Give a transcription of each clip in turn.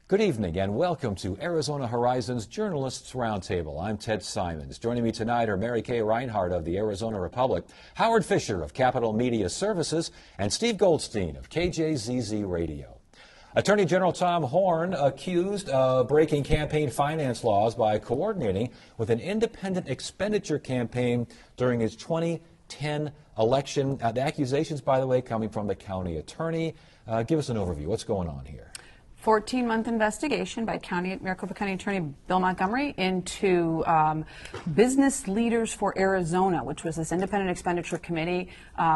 Good evening and welcome to Arizona Horizon's Journalists Roundtable. I'm Ted Simons. Joining me tonight are Mary Kay Reinhardt of the Arizona Republic, Howard Fisher of Capital Media Services, and Steve Goldstein of KJZZ Radio. Attorney General Tom Horn accused of breaking campaign finance laws by coordinating with an independent expenditure campaign during his 2010 election. The accusations, by the way, coming from the county attorney. Give us an overview. What's going on here? 14-month investigation by Maricopa County Attorney Bill Montgomery into Business Leaders for Arizona, which was this independent expenditure committee.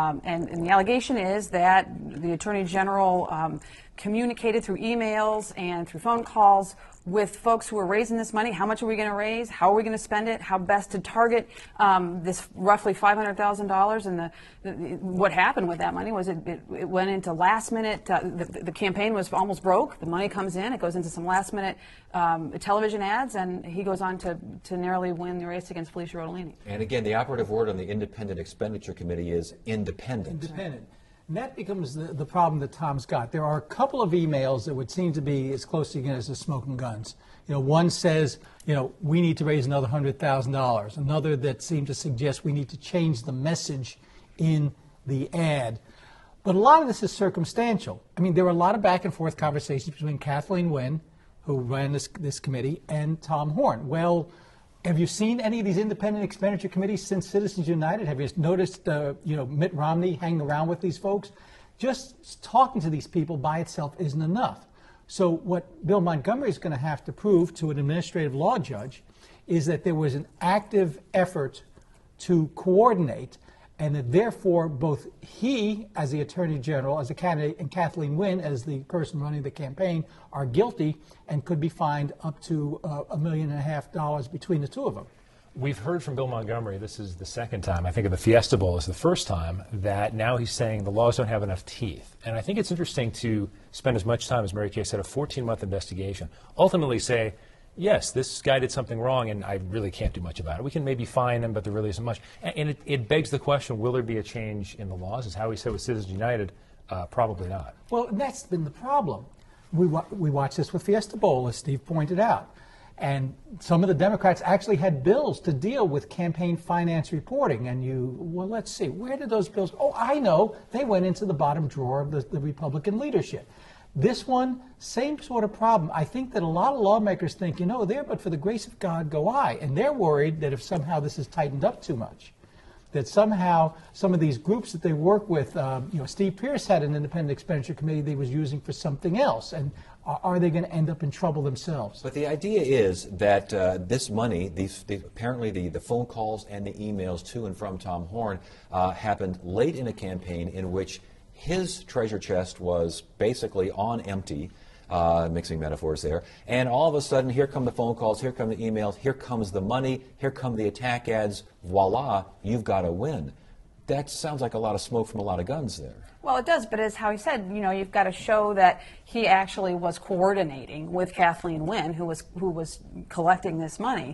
And the allegation is that the Attorney General communicated through emails and through phone calls with folks who were raising this money. How much are we going to raise? How are we going to spend it? How best to target this roughly $500,000? And what happened with that money was it went into last minute. The campaign was almost broke. The money comes in. It goes into some last minute television ads, and he goes on to narrowly win the race against Felicia Rodolini. And again, the operative word on the Independent Expenditure Committee is independent. Independent. And that becomes the problem that Tom's got. There are a couple of emails that would seem to be as close to as the smoking guns. You know, one says, you know, we need to raise another $100,000. Another that seemed to suggest we need to change the message in the ad. But a lot of this is circumstantial. I mean, there were a lot of back and forth conversations between Kathleen Wynne, who ran this committee, and Tom Horn. Well, have you seen any of these independent expenditure committees since Citizens United? Have you noticed, Mitt Romney hanging around with these folks? Just talking to these people by itself isn't enough. So what Bill Montgomery is going to have to prove to an administrative law judge is that there was an active effort to coordinate, and that therefore both he, as the Attorney General, as the candidate, and Kathleen Wynne, as the person running the campaign, are guilty and could be fined up to $1.5 million between the two of them. We've heard from Bill Montgomery, this is the second time, I think of the Fiesta Bowl as the first time, that now he's saying the laws don't have enough teeth. And I think it's interesting to spend as much time, as Mary Kay said, a 14-month investigation, ultimately say, yes, this guy did something wrong, and I really can't do much about it. We can maybe fine him, but there really isn't much. And it begs the question, will there be a change in the laws? As Howie said with Citizens United, probably not. Well, that's been the problem. We watched this with Fiesta Bowl, as Steve pointed out. And some of the Democrats actually had bills to deal with campaign finance reporting. And well, let's see, where did those bills? Oh, I know. They went into the bottom drawer of the Republican leadership. This one, same sort of problem. I think that a lot of lawmakers think, there, but for the grace of God go I. And they're worried that if somehow this is tightened up too much, that somehow some of these groups that they work with, Steve Pierce had an independent expenditure committee they was using for something else. And are they going to end up in trouble themselves? But the idea is that this money, apparently the phone calls and the emails to and from Tom Horn happened late in a campaign in which his treasure chest was basically on empty, mixing metaphors there, and all of a sudden here come the phone calls, here come the emails, here comes the money, here come the attack ads, voila, you've got to win. That sounds like a lot of smoke from a lot of guns there. Well, it does, but as Howie said, you've got to show that he actually was coordinating with Kathleen Wynne, who was collecting this money.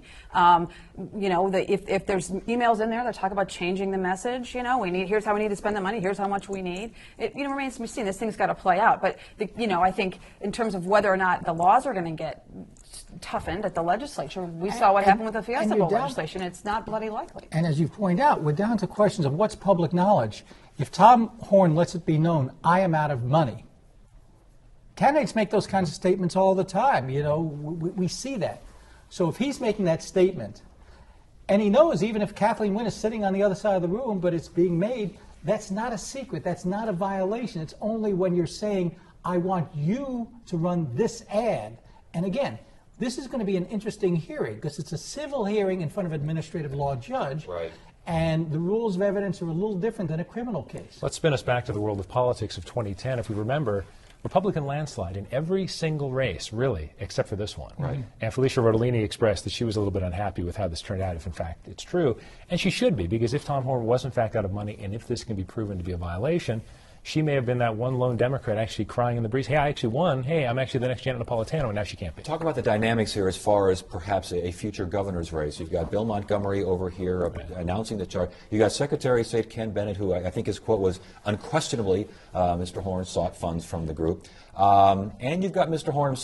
If there's emails in there that talk about changing the message, here's how we need to spend the money, here's how much we need. It remains to be seen. This thing's got to play out. But I think in terms of whether or not the laws are going to get toughened at the legislature, we saw what happened with the Fiesta Bowl legislation. It's not bloody likely. And as you point out, we're down to questions of what's public knowledge. If Tom Horn lets it be known, I am out of money. Candidates make those kinds of statements all the time. We see that. So if he's making that statement, and he knows even if Kathleen Wynne is sitting on the other side of the room, but it's being made, that's not a secret. That's not a violation. It's only when you're saying, I want you to run this ad. And again, this is going to be an interesting hearing because it's a civil hearing in front of an administrative law judge. Right. And the rules of evidence are a little different than a criminal case. Let's spin us back to the world of politics of 2010. If we remember, Republican landslide in every single race, really, except for this one. Right. And Felicia Rodolini expressed that she was a little bit unhappy with how this turned out, if in fact it's true. And she should be, because if Tom Horn was in fact out of money, and if this can be proven to be a violation, she may have been that one lone Democrat actually crying in the breeze, hey, I actually won, hey, I'm actually the next Janet Napolitano, and now she can't be. Talk about the dynamics here as far as perhaps a future governor's race. You've got Bill Montgomery over here announcing the charge. You've got Secretary of State Ken Bennett, who I think his quote was, unquestionably, Mr. Horn sought funds from the group. And you've got Mr. Horn himself,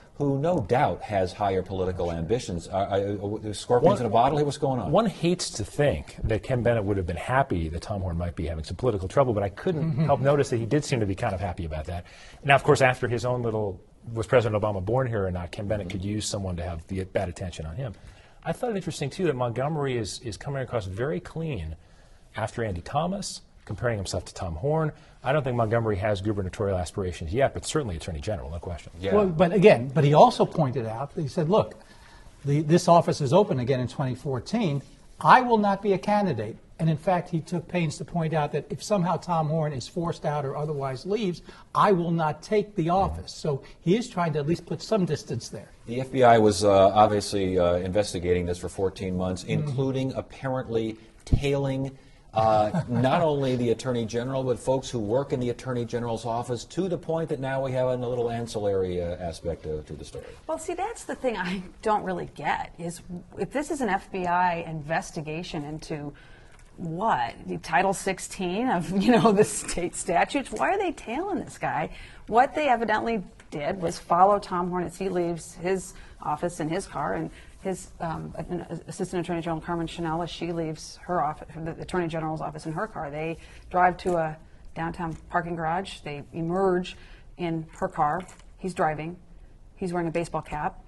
who no doubt has higher political ambitions. Scorpions in a bottle here? What's going on? One hates to think that Ken Bennett would have been happy that Tom Horn might be having some political trouble, but I couldn't help notice that he did seem to be kind of happy about that. Now, of course, after his own little, was President Obama born here or not, Ken Bennett could use someone to have the bad attention on him. I thought it interesting, too, that Montgomery is coming across very clean after Andy Thomas, comparing himself to Tom Horn. I don't think Montgomery has gubernatorial aspirations yet, but certainly Attorney General, no question. Yeah. Well, but he also pointed out, he said, look, this office is open again in 2014. I will not be a candidate. And in fact, he took pains to point out that if somehow Tom Horn is forced out or otherwise leaves, I will not take the office. So he is trying to at least put some distance there. The FBI was obviously investigating this for 14 months, including apparently tailing not only the Attorney General, but folks who work in the Attorney General's office, to the point that now we have a little ancillary aspect to the story. Well, see, that's the thing I don't really get, is if this is an FBI investigation into what, the Title 16 of, the state statutes, why are they tailing this guy? What they evidently did was follow Tom Horn as he leaves his office in his car, and his Assistant Attorney General Carmen Chanel, as she leaves her office, the Attorney General's office in her car. They drive to a downtown parking garage. They emerge in her car. He's driving. He's wearing a baseball cap.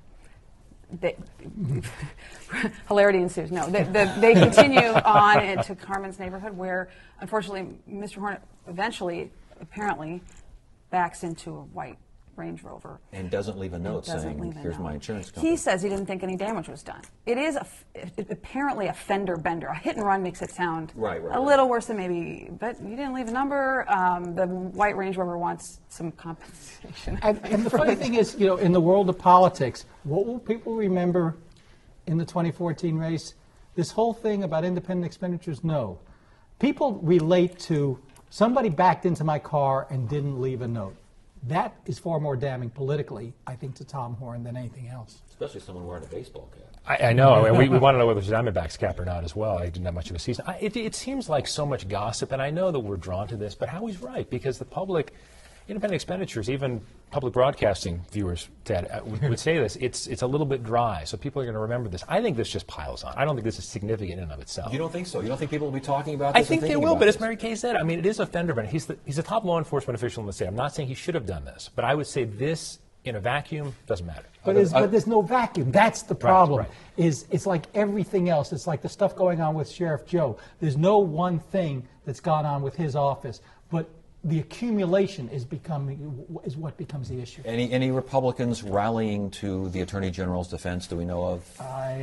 Hilarity ensues. No, they continue on into Carmen's neighborhood, where unfortunately Mr. Horn eventually, apparently, backs into a white Range Rover. And doesn't leave a note saying, here's my insurance company. He says he didn't think any damage was done. It is apparently a fender bender. A hit and run makes it sound a little worse than maybe, but you didn't leave a number. The white Range Rover wants some compensation. And the funny thing is, in the world of politics, what will people remember in the 2014 race? This whole thing about independent expenditures? No. People relate to somebody backed into my car and didn't leave a note. That is far more damning politically, I think, to Tom Horn than anything else. Especially someone wearing a baseball cap. I know. We want to know whether it's a Diamondbacks cap or not as well. I didn't have much of a season. It seems like so much gossip, and I know that we're drawn to this, but Howie's right, because the public, independent expenditures, even public broadcasting viewers, Ted, would say this, it's a little bit dry, so people are going to remember this. I think this just piles on. I don't think this is significant in and of itself. You don't think so? You don't think people will be talking about this? I think they will, but as Mary Kay said, I mean, it is a fender bender. He's a top law enforcement official in the state. I'm not saying he should have done this, but I would say this, in a vacuum, doesn't matter. But there's no vacuum. That's the problem. Right. It's like everything else. It's like the stuff going on with Sheriff Joe. There's no one thing that's gone on with his office, but the accumulation is what becomes the issue. Any Republicans rallying to the Attorney General's defense? Do we know of?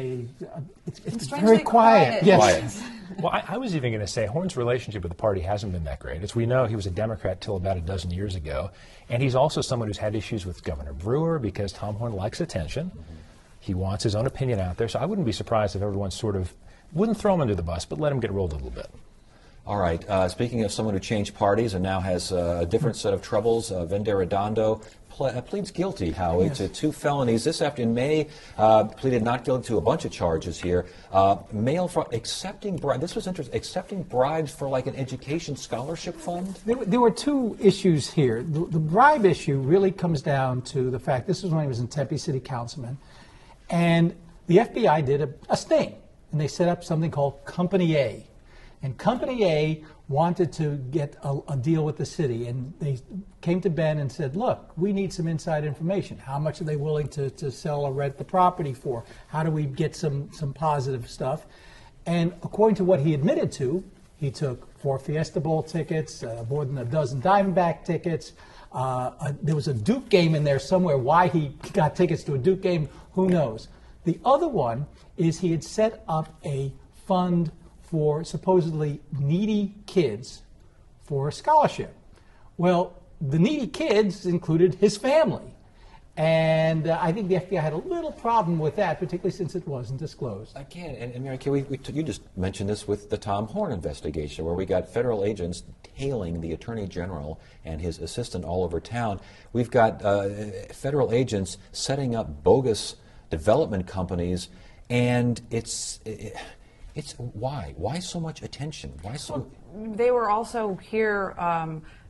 It's very quiet. Yes. Quiet. Well, I was even going to say Horn's relationship with the party hasn't been that great. As we know, he was a Democrat till about a dozen years ago, and he's also someone who's had issues with Governor Brewer because Tom Horn likes attention. Mm-hmm. He wants his own opinion out there, so I wouldn't be surprised if everyone sort of wouldn't throw him under the bus, but let him get rolled a little bit. All right. Speaking of someone who changed parties and now has a different set of troubles, Vendera Redondo pleads guilty, Howie, to 2 felonies. This afternoon, in May, pleaded not guilty to a bunch of charges here. Mail fraud, accepting bribes. This was interesting. Accepting bribes for like an education scholarship fund? There were 2 issues here. The bribe issue really comes down to the fact this was when he was in Tempe City Councilman, and the FBI did a sting, and they set up something called Company A. And Company A wanted to get a deal with the city, and they came to Ben and said, look, we need some inside information. How much are they willing to sell or rent the property for? How do we get some positive stuff? And according to what he admitted to, he took 4 Fiesta Bowl tickets, more than a dozen Diamondback tickets. There was a Duke game in there somewhere. Why he got tickets to a Duke game, who knows? The other one is he had set up a fund for supposedly needy kids for a scholarship. Well, the needy kids included his family. And I think the FBI had a little problem with that, particularly since it wasn't disclosed. Again, and Mary Kay, you just mentioned this with the Tom Horn investigation, where we got federal agents tailing the Attorney General and his assistant all over town. We've got federal agents setting up bogus development companies, and it's why so much attention? Why so? They were also here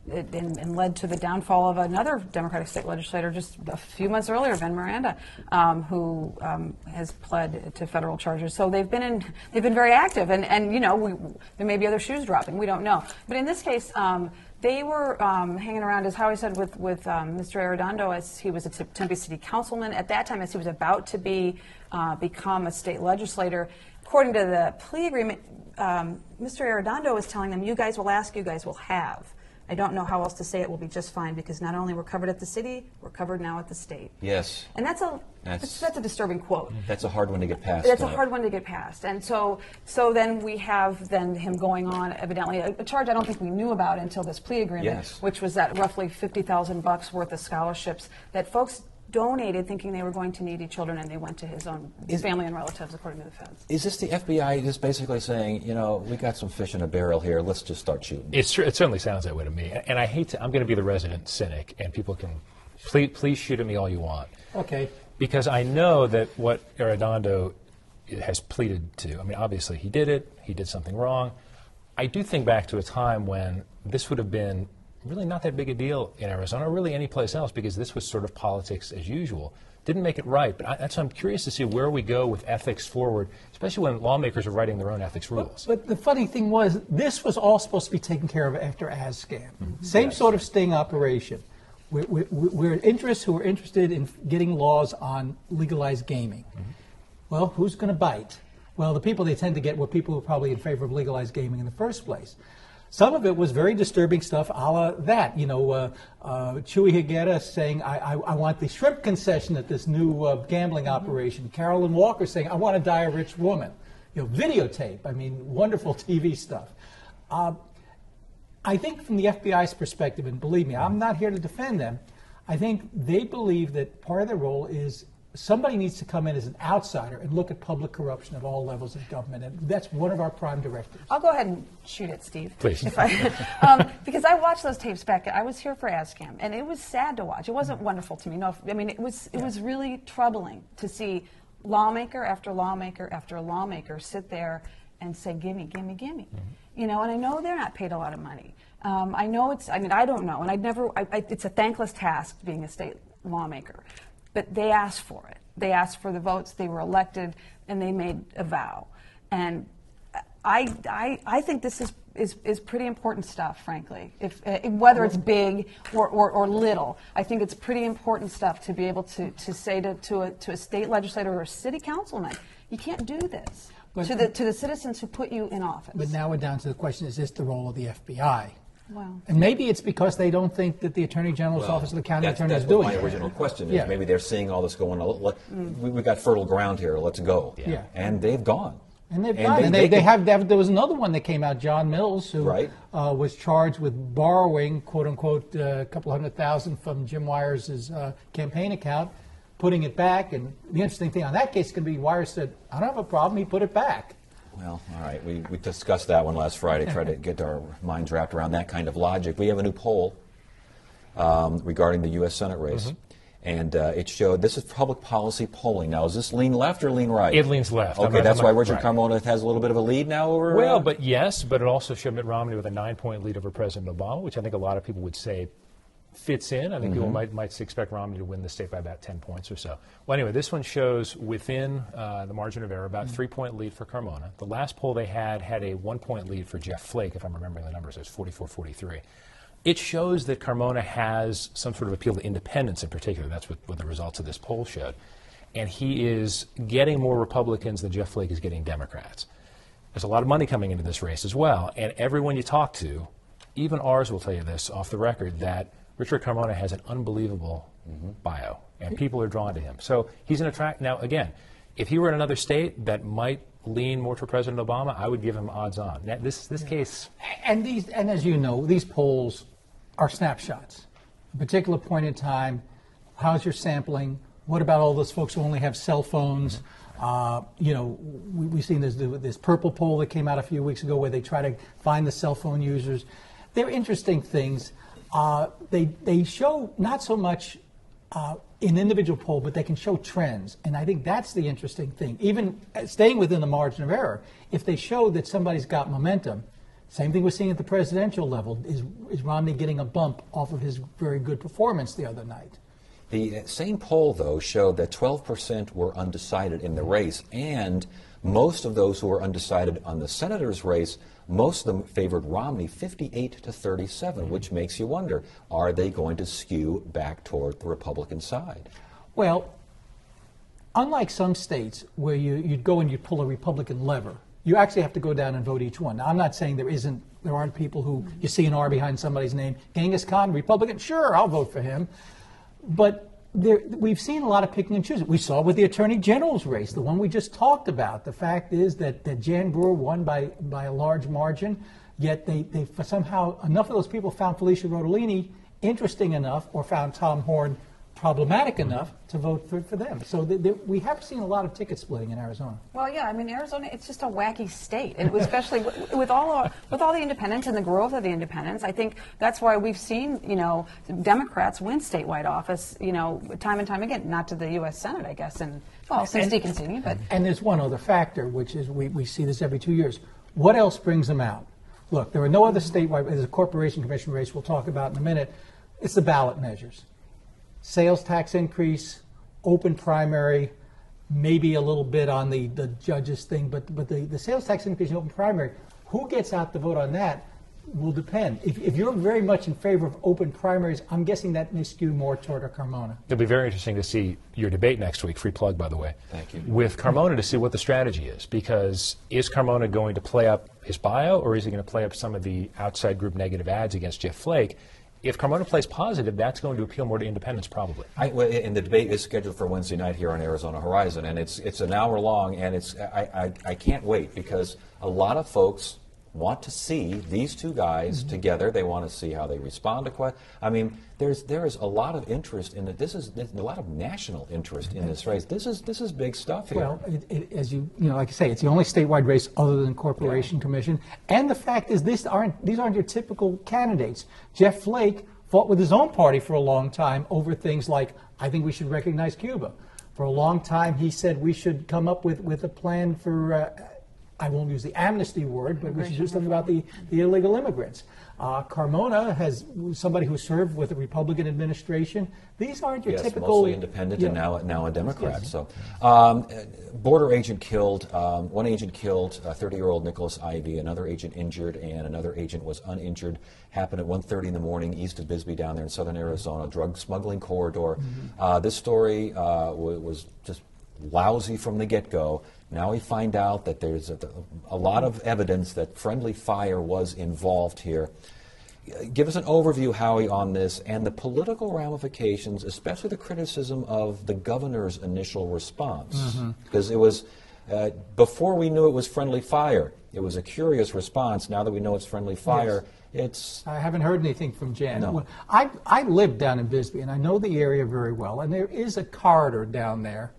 and led to the downfall of another Democratic state legislator just a few months earlier, Ben Miranda, who has pled to federal charges. So they've been very active, and you know, there may be other shoes dropping. We don't know. But in this case, they were hanging around, as Howie said, with Mr. Arredondo as he was a Tempe City Councilman. At that time, as he was about to become a state legislator, according to the plea agreement, Mr. Arredondo was telling them, you guys will ask, you guys will have. I don't know how else to say it, will be just fine, because not only we're covered at the city, we're covered now at the state. Yes. And that's a disturbing quote. That's a hard one to get past. That's a hard one to get past. And so then we have him going on, evidently, a charge I don't think we knew about until this plea agreement, yes, which was that roughly $50,000 worth of scholarships that folks donated thinking they were going to needy children, and they went to his family and relatives, according to the feds. Is this the FBI just basically saying, you know, we got some fish in a barrel here, let's just start shooting? It certainly sounds that way to me. And I hate to, I'm going to be the resident cynic, and people can, please shoot at me all you want. Okay. Because I know that what Arredondo has pleaded to, I mean, obviously he did it, he did something wrong. I do think back to a time when this would have been really not that big a deal in Arizona, or really any place else, because this was sort of politics as usual. Didn't make it right, but that's why I'm curious to see where we go with ethics forward, especially when lawmakers are writing their own ethics rules. But the funny thing was, this was all supposed to be taken care of after ASCAM. Same sort of sting operation. We're interests who are interested in getting laws on legalized gaming. Well, who's going to bite? Well, the people they tend to get were people who are probably in favor of legalized gaming in the first place. Some of it was very disturbing stuff, a la that. You know, Chuy Higuera saying, I want the shrimp concession at this new gambling operation. Carolyn Walker saying, I want to die a rich woman. You know, videotape. I mean, wonderful TV stuff. I think from the FBI's perspective, and believe me, I'm not here to defend them, I think they believe that part of their role is somebody needs to come in as an outsider and look at public corruption at all levels of government, and that's one of our prime directives. I'll go ahead and shoot it, Steve. Please. Because I watched those tapes back. I was here for ASCAM, and it was sad to watch. It wasn't wonderful to me. No, I mean, it was really troubling to see lawmaker after lawmaker after lawmaker sit there and say, gimme, gimme, gimme. You know, and I know they're not paid a lot of money. I know I don't know, and it's a thankless task being a state lawmaker. But they asked for it. They asked for the votes. They were elected, and they made a vow. And I think this is pretty important stuff, frankly. Whether it's big or little, I think it's pretty important stuff to be able to say to a state legislator or a city councilman, you can't do this to the citizens who put you in office. But now we're down to the question: is this the role of the FBI? Well, and maybe it's because they don't think that the Attorney General's office or the county attorney is doing it. That's my original question is. Maybe they're seeing all this going on. We've got fertile ground here. Let's go. Yeah. And they've gone. And they've gone. And there was another one that came out, John Mills, who was charged with borrowing, quote unquote, a couple $100,000 from Jim Wires' campaign account, putting it back. And the interesting thing on that case can be Wires said, I don't have a problem. He put it back. Well, all right. We discussed that one last Friday, tried to get our minds wrapped around that kind of logic. We have a new poll regarding the U.S. Senate race, and it showed, this is public policy polling. Now, is this lean left or lean right? It leans left. Okay, that's why Richard Carmona has a little bit of a lead now over... Well, but yes, but it also showed Mitt Romney with a 9-point lead over President Obama, which I think a lot of people would say fits in. I think people might expect Romney to win the state by about 10 points or so. Well, anyway, this one shows within the margin of error about 3-point lead for Carmona. The last poll they had a 1-point lead for Jeff Flake, if I'm remembering the numbers. It was 44-43. It shows that Carmona has some sort of appeal to independents in particular. That's what the results of this poll showed. And he is getting more Republicans than Jeff Flake is getting Democrats. There's a lot of money coming into this race as well. And everyone you talk to, even ours will tell you this off the record, that Richard Carmona has an unbelievable bio, and people are drawn to him. So he's an attract. Now, again, if he were in another state that might lean more to President Obama, I would give him odds on. Now, this case. And as you know, these polls are snapshots. A particular point in time. How's your sampling? What about all those folks who only have cell phones? You know, we've seen this purple poll that came out a few weeks ago where they try to find the cell phone users. They're interesting things. They show not so much in individual poll, but they can show trends. And I think that's the interesting thing. Even staying within the margin of error, if they show that somebody's got momentum, Same thing we're seeing at the presidential level. Is Romney getting a bump off of his very good performance the other night? The same poll, though, showed that 12% were undecided in the race, and most of those who were undecided on the senator's race, most of them favored Romney 58 to 37, which makes you wonder, are they going to skew back toward the Republican side? Well, unlike some states where you'd go and you'd pull a Republican lever, you actually have to go down and vote each one. Now, I'm not saying there aren't people who you see an R behind somebody's name. Genghis Khan, Republican, sure, I'll vote for him. But we've seen a lot of picking and choosing. We saw with the Attorney General's race, the one we just talked about. The fact is that Jan Brewer won by a large margin, yet they somehow, enough of those people found Felicia Rodolini interesting enough or found Tom Horn problematic enough to vote for them. So we have seen a lot of ticket splitting in Arizona. Well, yeah, I mean, Arizona, it's just a wacky state, and especially with all the independents and the growth of the independents. I think that's why we've seen, Democrats win statewide office, time and time again, not to the U.S. Senate, I guess, and since deconvening, but. And there's one other factor, which is we see this every 2 years. What else brings them out? Look, there are no other statewide, there's a corporation commission race we'll talk about in a minute. It's the ballot measures. Sales tax increase, open primary, maybe a little bit on the judges thing, but the sales tax increase and open primary, who gets out the vote on that will depend. If you're very much in favor of open primaries, I'm guessing that may skew more toward a Carmona. It'll be very interesting to see your debate next week, free plug by the way. Thank you. With Carmona to see what the strategy is, because is Carmona going to play up his bio, or is he going to play up some of the outside group negative ads against Jeff Flake? If Carmona plays positive, that's going to appeal more to independents, probably. And the debate is scheduled for Wednesday night here on Arizona Horizon, and it's an hour long, and I can't wait because a lot of folks want to see these two guys together. They want to see how they respond to questions. I mean, there is a lot of interest in it. There's a lot of national interest in this race. This is big stuff here. Well, as like I say, it's the only statewide race other than Corporation Commission. And the fact is, these aren't your typical candidates. Jeff Flake fought with his own party for a long time over things like, I think we should recognize Cuba. For a long time, he said we should come up with a plan for. I won't use the amnesty word, but we should do something about the illegal immigrants. Carmona has somebody who served with the Republican administration. These aren't your typical... mostly independent and now a Democrat. Yes. So, border agent killed, one agent killed 30-year-old Nicholas Ivey, another agent injured, and another agent was uninjured. Happened at 1:30 in the morning east of Bisbee down there in southern Arizona, drug smuggling corridor. This story was just lousy from the get-go. Now we find out that there's a lot of evidence that friendly fire was involved here. Give us an overview, Howie, on this and the political ramifications, especially the criticism of the governor's initial response. Because it was, before we knew it was friendly fire, it was a curious response. Now that we know it's friendly fire, it's... I haven't heard anything from Jan. No. I live down in Bisbee, and I know the area very well, and there is a corridor down there.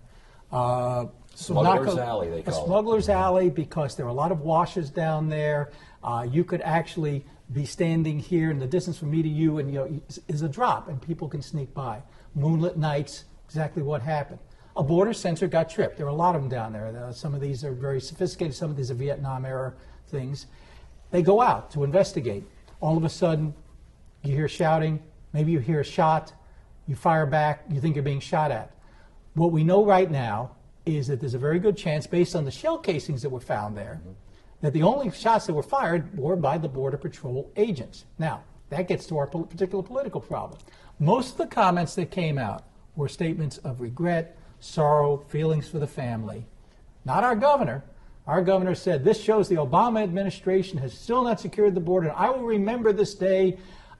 Smuggler's Alley, they call it. A Smuggler's Alley, because there are a lot of washes down there. You could actually be standing here, and the distance from me to you and is a drop, and people can sneak by. Moonlit nights, exactly what happened. A border sensor got tripped. There are a lot of them down there. Some of these are very sophisticated. Some of these are Vietnam-era things. They go out to investigate. All of a sudden, you hear shouting. Maybe you hear a shot. You fire back. You think you're being shot at. What we know right now is that there's a very good chance, based on the shell casings that were found there, that the only shots that were fired were by the Border Patrol agents. Now, that gets to our particular political problem. Most of the comments that came out were statements of regret, sorrow, feelings for the family. Not our governor. Our governor said, this shows the Obama administration has still not secured the border. I will remember this day.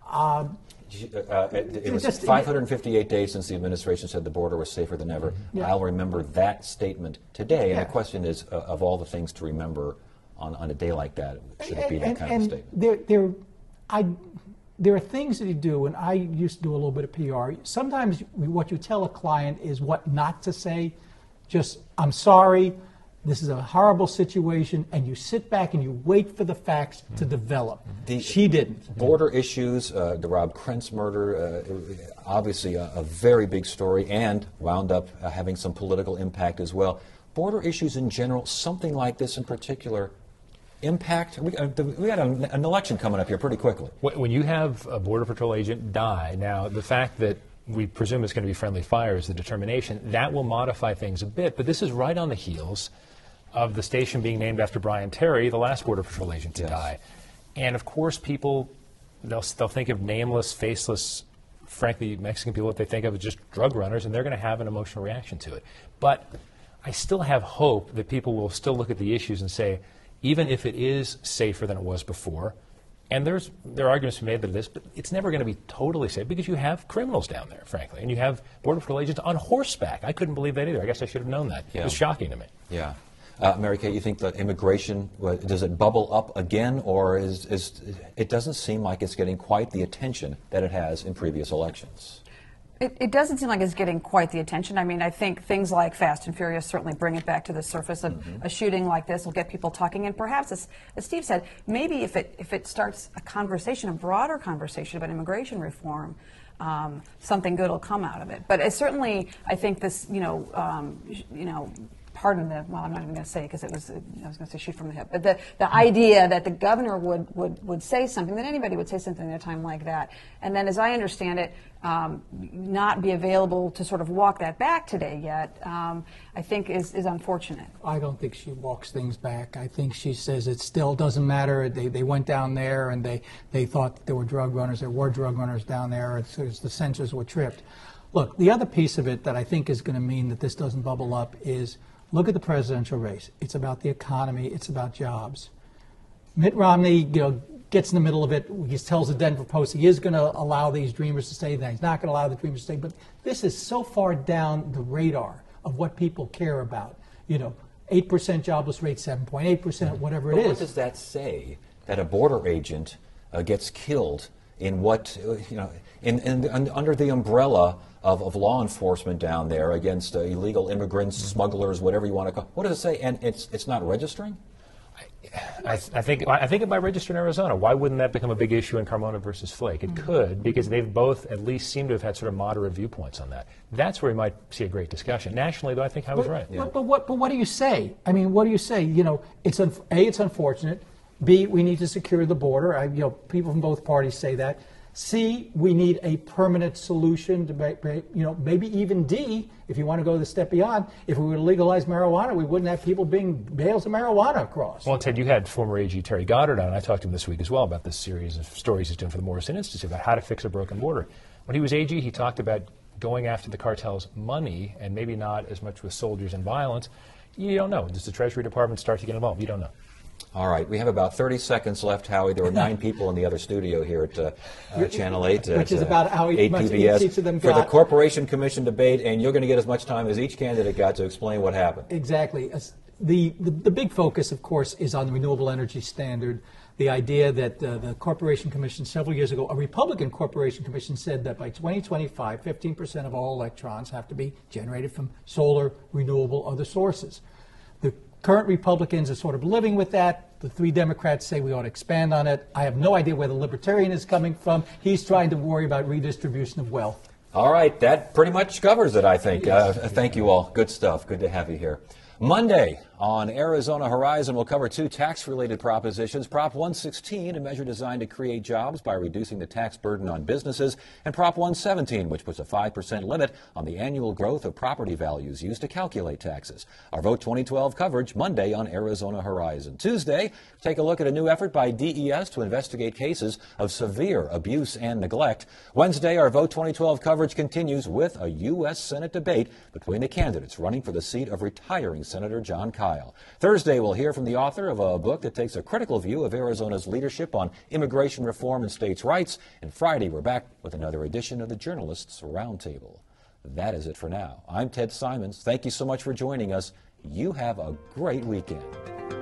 It was 558 days since the administration said the border was safer than ever. I'll remember that statement today. And the question is, of all the things to remember on a day like that, should it be that kind of statement? There are things that you do, and I used to do a little bit of PR. Sometimes what you tell a client is what not to say. Just, I'm sorry, this is a horrible situation, and you sit back and you wait for the facts to develop. She didn't. Border issues, the Rob Krentz murder, obviously a very big story, and wound up having some political impact as well. Border issues in general, something like this in particular, impact? We got an election coming up here pretty quickly. When you have a Border Patrol agent die, now the fact that we presume it's going to be friendly fire is the determination, that will modify things a bit, but this is right on the heels of the station being named after Brian Terry, the last Border Patrol agent to die. And of course people, they'll think of nameless, faceless, frankly, Mexican people that they think of as just drug runners, and they're going to have an emotional reaction to it. But I still have hope that people will still look at the issues and say, even if it is safer than it was before, and there are arguments made that it is, but it's never going to be totally safe because you have criminals down there, frankly, and you have Border Patrol agents on horseback. I couldn't believe that either. I guess I should have known that. It was shocking to me. Yeah. Mary Kay, you think that immigration, does it bubble up again, or is it doesn't seem like it's getting quite the attention that it has in previous elections? It doesn't seem like it's getting quite the attention. I mean, I think things like Fast and Furious certainly bring it back to the surface. A shooting like this will get people talking, and perhaps, as Steve said, maybe if it starts a conversation, a broader conversation about immigration reform, something good will come out of it. But it certainly, I think this, pardon the, well, I'm not even going to say it because it was, I was going to say shoot from the hip, but the idea that the governor would say something, that anybody would say something at a time like that, and then as I understand it, not be available to sort of walk that back today yet, I think is unfortunate. I don't think she walks things back. I think she says it still doesn't matter. They went down there and they thought that there were drug runners. There were drug runners down there. It's the sensors were tripped. Look, the other piece of it that I think is going to mean that this doesn't bubble up is look at the presidential race. It's about the economy. It's about jobs. Mitt Romney, gets in the middle of it. He tells the Denver Post he is going to allow these dreamers to stay. That he's not going to allow the dreamers to stay. But this is so far down the radar of what people care about. 8% jobless rate, 7.8%, whatever it is. What does that say that a border agent gets killed in what under the umbrella of law enforcement down there against illegal immigrants, smugglers, whatever you want to call? What does it say? And it's not registering? I think it might register in Arizona. Why wouldn't that become a big issue in Carmona versus Flake? It could, because they've both at least seem to have had sort of moderate viewpoints on that. That's where we might see a great discussion. Nationally, though, I think I was right. But what do you say? I mean, what do you say? It's it's unfortunate. B, we need to secure the border. People from both parties say that. C, we need a permanent solution to, maybe even D, if you want to go the step beyond. If we were to legalize marijuana, we wouldn't have people being bales of marijuana across. Well, Ted, you had former AG Terry Goddard on, and I talked to him this week as well about this series of stories he's doing for the Morrison Institute about how to fix a broken border. When he was AG, he talked about going after the cartel's money and maybe not as much with soldiers and violence. You don't know. Does the Treasury Department start to get involved? You don't know. All right, we have about 30 seconds left, Howie. There were 9 people in the other studio here at Channel 8. Which is about how much each of them got. For the Corporation Commission debate, and you're going to get as much time as each candidate got to explain what happened. Exactly. The big focus, of course, is on the renewable energy standard. The idea that the Corporation Commission several years ago, a Republican Corporation Commission said that by 2025, 15% of all electrons have to be generated from solar, renewable, other sources. The current Republicans are sort of living with that. The 3 Democrats say we ought to expand on it. I have no idea where the Libertarian is coming from. He's trying to worry about redistribution of wealth. All right, that pretty much covers it, I think. Yes. Thank you all. Good stuff. Good to have you here. Monday on Arizona Horizon, we'll cover 2 tax-related propositions. Prop 116, a measure designed to create jobs by reducing the tax burden on businesses, and Prop 117, which puts a 5% limit on the annual growth of property values used to calculate taxes. Our Vote 2012 coverage Monday on Arizona Horizon. Tuesday, take a look at a new effort by DES to investigate cases of severe abuse and neglect. Wednesday, our Vote 2012 coverage continues with a U.S. Senate debate between the candidates running for the seat of retiring Senator John Kyle. Thursday, we'll hear from the author of a book that takes a critical view of Arizona's leadership on immigration reform and states' rights. And Friday, we're back with another edition of the Journalists Roundtable. That is it for now. I'm Ted Simons. Thank you so much for joining us. You have a great weekend.